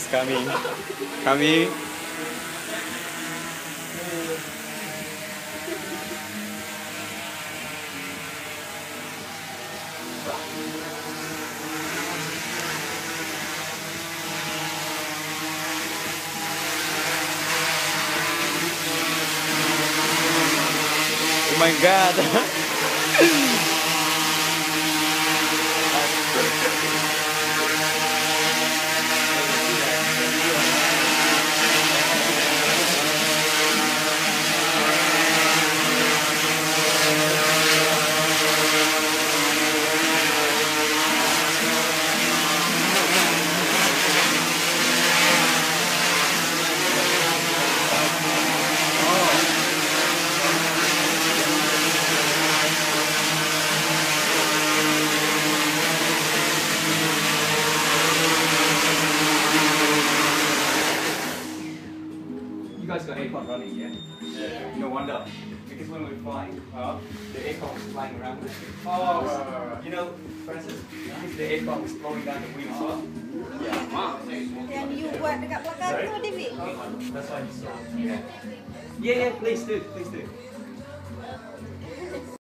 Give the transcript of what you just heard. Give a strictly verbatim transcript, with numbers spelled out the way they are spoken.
It's coming. Coming. Oh my god. You guys got aircon running, yeah? Yeah. No wonder. Because when we were flying, uh, the aircon was flying around. Oh, right, right, right. You know, Francis, if the aircon was blowing down the wing as well. Yeah. Wow. Yang you buat dekat belakang tu, David? That's why you saw. Yeah. Yeah, yeah, please do, please do.